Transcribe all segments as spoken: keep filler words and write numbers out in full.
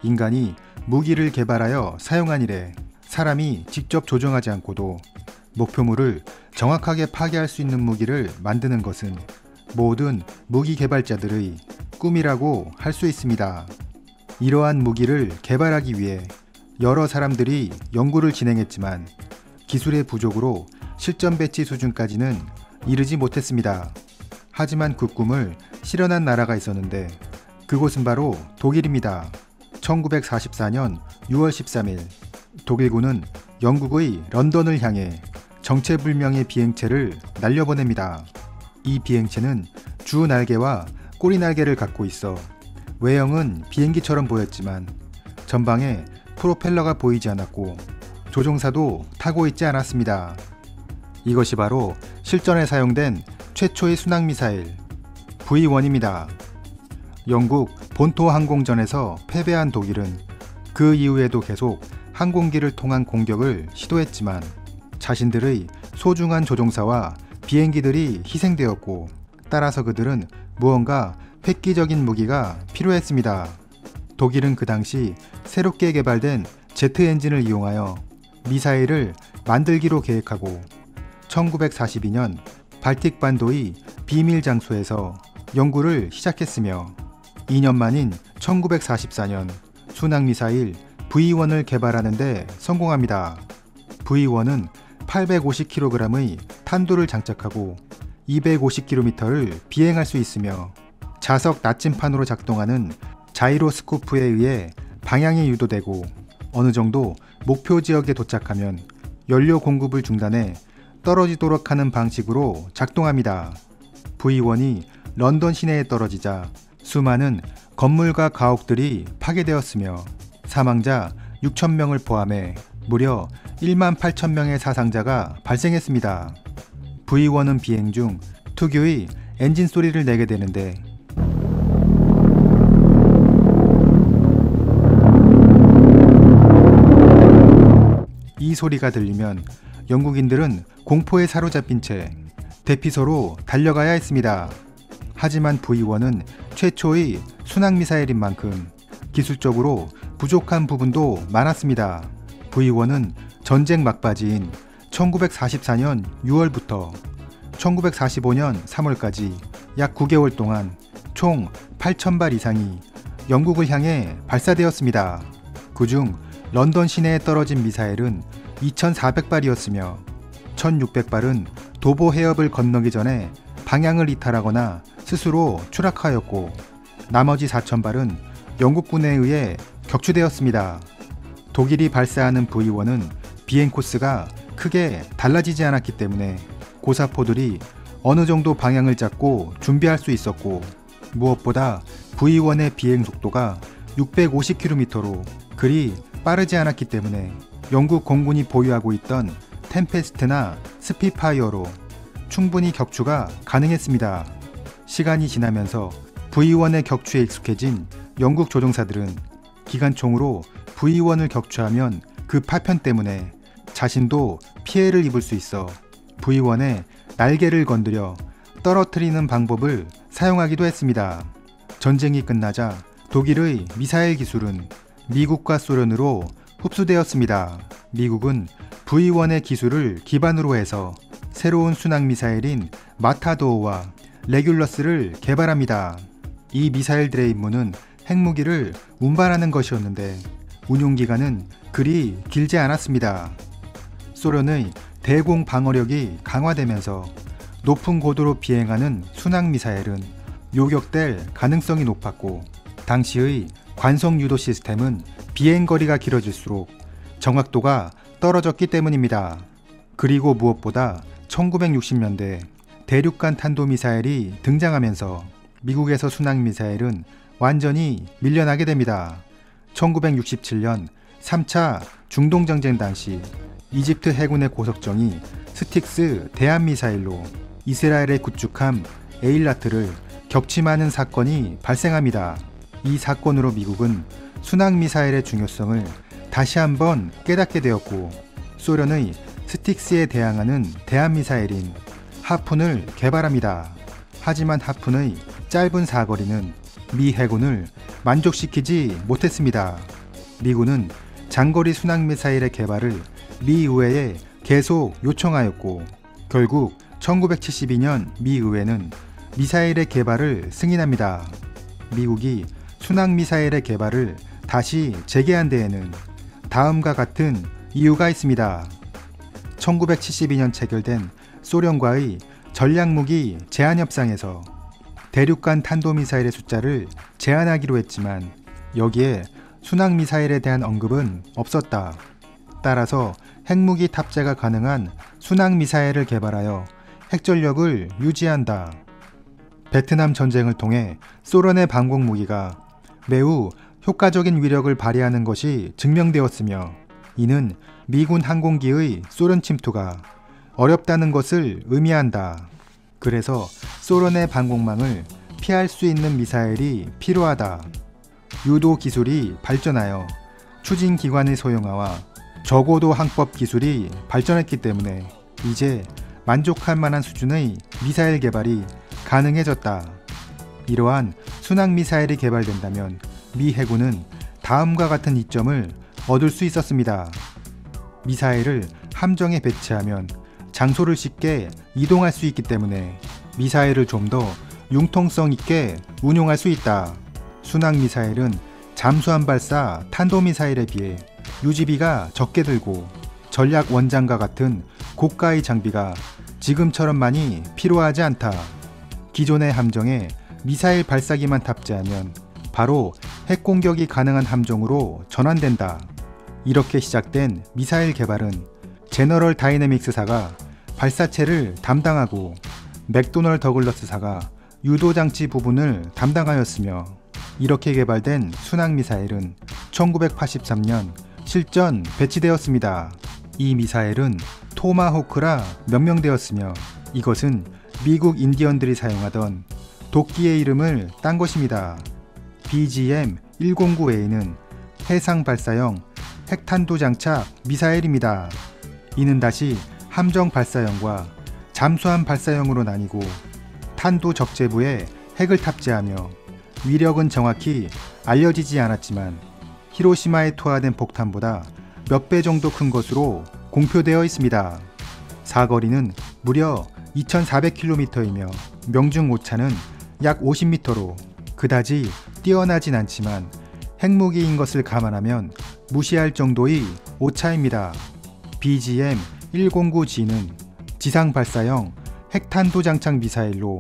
인간이 무기를 개발하여 사용한 이래 사람이 직접 조종하지 않고도 목표물을 정확하게 파괴할 수 있는 무기를 만드는 것은 모든 무기 개발자들의 꿈이라고 할 수 있습니다. 이러한 무기를 개발하기 위해 여러 사람들이 연구를 진행했지만 기술의 부족으로 실전 배치 수준까지는 이르지 못했습니다. 하지만 그 꿈을 실현한 나라가 있었는데 그곳은 바로 독일입니다. 천구백사십사 년 유월 십삼일 독일군은 영국의 런던을 향해 정체불명의 비행체를 날려보냅니다. 이 비행체는 주 날개와 꼬리 날개를 갖고 있어 외형은 비행기처럼 보였지만 전방에 프로펠러가 보이지 않았고 조종사도 타고 있지 않았습니다. 이것이 바로 실전에 사용된 최초의 순항미사일 브이 원입니다. 영국 본토 항공전에서 패배한 독일은 그 이후에도 계속 항공기를 통한 공격을 시도했지만 자신들의 소중한 조종사와 비행기들이 희생되었고 따라서 그들은 무언가 획기적인 무기가 필요했습니다. 독일은 그 당시 새롭게 개발된 제트 엔진을 이용하여 미사일을 만들기로 계획하고 천구백사십이 년 발틱반도의 비밀 장소에서 연구를 시작했으며 이 년 만인 천구백사십사 년 순항미사일 브이 원을 개발하는 데 성공합니다. 브이 원은 팔백오십 킬로그램의 탄두를 장착하고 이백오십 킬로미터를 비행할 수 있으며 자석 나침판으로 작동하는 자이로스코프에 의해 방향이 유도되고 어느 정도 목표 지역에 도착하면 연료 공급을 중단해 떨어지도록 하는 방식으로 작동합니다. 브이 원이 런던 시내에 떨어지자 수많은 건물과 가옥들이 파괴되었으며 사망자 육천 명을 포함해 무려 일만 팔천 명의 사상자가 발생했습니다. 브이 원은 비행 중 특유의 엔진 소리를 내게 되는데 이 소리가 들리면 영국인들은 공포에 사로잡힌 채 대피소로 달려가야 했습니다. 하지만 브이 원은 최초의 순항미사일인 만큼 기술적으로 부족한 부분도 많았습니다. 브이 원은 전쟁 막바지인 천구백사십사 년 유월부터 천구백사십오 년 삼월까지 약 구 개월 동안 총 팔천 발 이상이 영국을 향해 발사되었습니다. 그중 런던 시내에 떨어진 미사일은 이천사백 발이었으며 천육백 발은 도보 해협을 건너기 전에 방향을 이탈하거나 스스로 추락하였고 나머지 사천 발은 영국군에 의해 격추되었습니다. 독일이 발사하는 브이 원은 비행 코스가 크게 달라지지 않았기 때문에 고사포들이 어느 정도 방향을 잡고 준비할 수 있었고 무엇보다 브이 원의 비행 속도가 육백오십 킬로미터로 그리 빠르지 않았기 때문에 영국 공군이 보유하고 있던 템페스트나 스피파이어로 충분히 격추가 가능했습니다. 시간이 지나면서 브이 원의 격추에 익숙해진 영국 조종사들은 기관총으로 브이 원을 격추하면 그 파편 때문에 자신도 피해를 입을 수 있어 브이 원의 날개를 건드려 떨어뜨리는 방법을 사용하기도 했습니다. 전쟁이 끝나자 독일의 미사일 기술은 미국과 소련으로 흡수되었습니다. 미국은 브이 원의 기술을 기반으로 해서 새로운 순항미사일인 마타도어와 레귤러스를 개발합니다. 이 미사일들의 임무는 핵무기를 운반하는 것이었는데 운용기간은 그리 길지 않았습니다. 소련의 대공 방어력이 강화되면서 높은 고도로 비행하는 순항미사일은 요격될 가능성이 높았고 당시의 관성 유도 시스템은 비행거리가 길어질수록 정확도가 떨어졌기 때문입니다. 그리고 무엇보다 천구백육십 년대 대륙간 탄도미사일이 등장하면서 미국에서 순항미사일은 완전히 밀려나게 됩니다. 천구백육십칠 년 삼 차 중동전쟁 당시 이집트 해군의 고석정이 스틱스 대한미사일로 이스라엘의 구축함 에일라트를 격침하는 사건이 발생합니다. 이 사건으로 미국은 순항미사일의 중요성을 다시 한번 깨닫게 되었고 소련의 스틱스에 대항하는 대한미사일인 하푼을 개발합니다. 하지만 하푼의 짧은 사거리는 미 해군을 만족시키지 못했습니다. 미군은 장거리 순항미사일의 개발을 미 의회에 계속 요청하였고 결국 천구백칠십이 년 미 의회는 미사일의 개발을 승인합니다. 미국이 순항미사일의 개발을 다시 재개한 데에는 다음과 같은 이유가 있습니다. 천구백칠십이 년 체결된 소련과의 전략무기 제한협상에서 대륙간 탄도미사일의 숫자를 제한하기로 했지만 여기에 순항미사일에 대한 언급은 없었다. 따라서 핵무기 탑재가 가능한 순항미사일을 개발하여 핵전력을 유지한다. 베트남 전쟁을 통해 소련의 방공무기가 매우 효과적인 위력을 발휘하는 것이 증명되었으며 이는 미군 항공기의 소련 침투가 어렵다는 것을 의미한다. 그래서 소련의 방공망을 피할 수 있는 미사일이 필요하다. 유도 기술이 발전하여 추진기관의 소형화와 저고도 항법 기술이 발전했기 때문에 이제 만족할 만한 수준의 미사일 개발이 가능해졌다. 이러한 순항미사일이 개발된다면 미 해군은 다음과 같은 이점을 얻을 수 있었습니다. 미사일을 함정에 배치하면 장소를 쉽게 이동할 수 있기 때문에 미사일을 좀 더 융통성 있게 운용할 수 있다. 순항미사일은 잠수함 발사 탄도미사일에 비해 유지비가 적게 들고 전략 원장과 같은 고가의 장비가 지금처럼 많이 필요하지 않다. 기존의 함정에 미사일 발사기만 탑재하면 바로 핵공격이 가능한 함정으로 전환된다. 이렇게 시작된 미사일 개발은 제너럴 다이내믹스사가 발사체를 담당하고 맥도널 더글러스사가 유도장치 부분을 담당하였으며 이렇게 개발된 순항미사일은 천구백팔십삼 년 실전 배치되었습니다. 이 미사일은 토마호크라 명명되었으며 이것은 미국 인디언들이 사용하던 도끼의 이름을 딴 것입니다. 비지엠 백구 에이는 해상 발사형 핵탄두 장착 미사일입니다. 이는 다시 함정 발사형과 잠수함 발사형으로 나뉘고 탄두 적재부에 핵을 탑재하며 위력은 정확히 알려지지 않았지만 히로시마에 투하된 폭탄보다 몇 배 정도 큰 것으로 공표되어 있습니다. 사거리는 무려 이천사백 킬로미터이며 명중 오차는 약 오십 미터로 그다지 뛰어나진 않지만 핵무기인 것을 감안하면 무시할 정도의 오차입니다. 비지엠 백구 지는 지상 발사형 핵탄두 장착 미사일로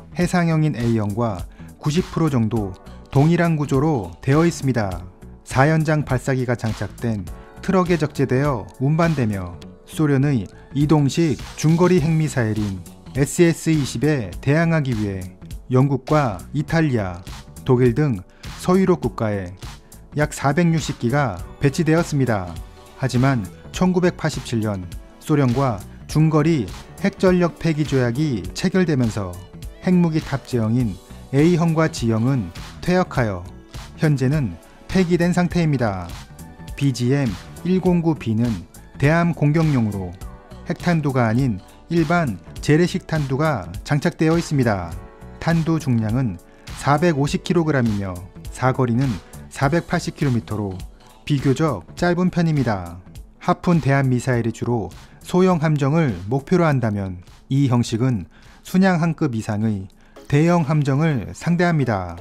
해상형인 에이형과 구십 퍼센트 정도 동일한 구조로 되어 있습니다. 사 연장 발사기가 장착된 트럭에 적재되어 운반되며 소련의 이동식 중거리 핵미사일인 에스에스 이십에 대항하기 위해 영국과 이탈리아, 독일 등 서유럽 국가에 약 사백육십 기가 배치되었습니다. 하지만 천구백팔십칠 년 소련과 중거리 핵전력 폐기 조약이 체결되면서 핵무기 탑재형인 A형과 G형은 퇴역하여 현재는 폐기된 상태입니다. 비지엠 백구 비는 대함 공격용으로 핵탄두가 아닌 일반 재래식 탄두가 장착되어 있습니다. 탄두 중량은 사백오십 킬로그램이며 사거리는 사백팔십 킬로미터로 비교적 짧은 편입니다. 하푼 대함 미사일이 주로 소형 함정을 목표로 한다면 이 형식은 순양함급 이상의 대형 함정을 상대합니다.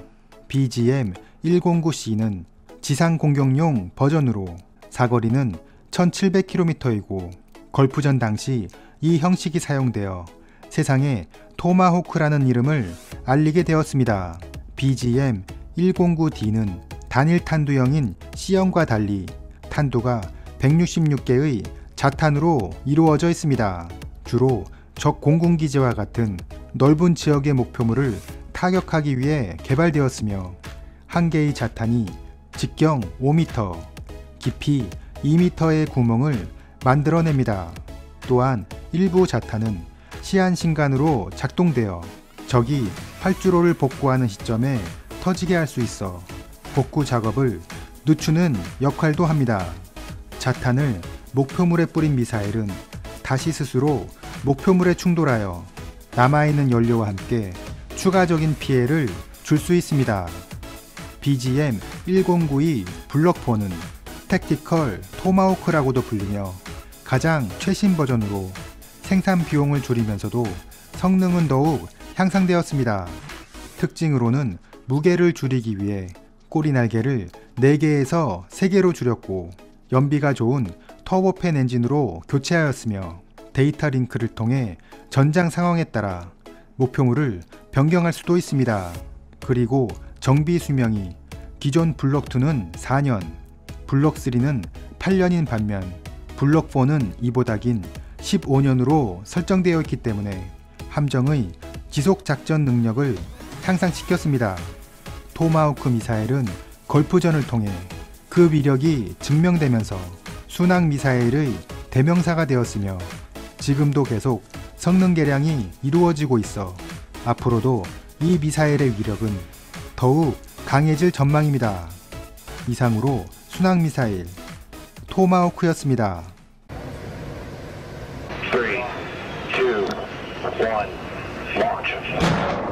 비지엠 백구 씨는 지상 공격용 버전으로 사거리는 천칠백 킬로미터이고 걸프전 당시 이 형식이 사용되어 세상에 토마호크라는 이름을 알리게 되었습니다. 비지엠 백구 디는 단일 탄두형인 C형과 달리 탄두가 백육십육 개의 자탄으로 이루어져 있습니다. 주로 적 공군기지와 같은 넓은 지역의 목표물을 타격하기 위해 개발되었으며 한 개의 자탄이 직경 오 미터, 깊이 이 미터의 구멍을 만들어냅니다. 또한 일부 자탄은 시한신간으로 작동되어 적이 활주로를 복구하는 시점에 터지게 할 수 있어 복구 작업을 늦추는 역할도 합니다. 자탄을 목표물에 뿌린 미사일은 다시 스스로 목표물에 충돌하여 남아있는 연료와 함께 추가적인 피해를 줄 수 있습니다. 비지엠 천구십이 블럭포는 택티컬 토마호크라고도 불리며 가장 최신 버전으로 생산 비용을 줄이면서도 성능은 더욱 향상되었습니다. 특징으로는 무게를 줄이기 위해 꼬리 날개를 네 개에서 세 개로 줄였고 연비가 좋은 터보팬 엔진으로 교체하였으며 데이터 링크를 통해 전장 상황에 따라 목표물을 변경할 수도 있습니다. 그리고 정비 수명이 기존 블럭이는 사 년, 블럭삼은 팔 년인 반면 블럭사는 이보다 긴 십오 년으로 설정되어 있기 때문에 함정의 지속 작전 능력을 향상시켰습니다. 토마호크 미사일은 걸프전을 통해 그 위력이 증명되면서 순항 미사일의 대명사가 되었으며 지금도 계속 성능 개량이 이루어지고 있어 앞으로도 이 미사일의 위력은 더욱 강해질 전망입니다. 이상으로 순항 미사일 토마호크였습니다. three, two, one, launch.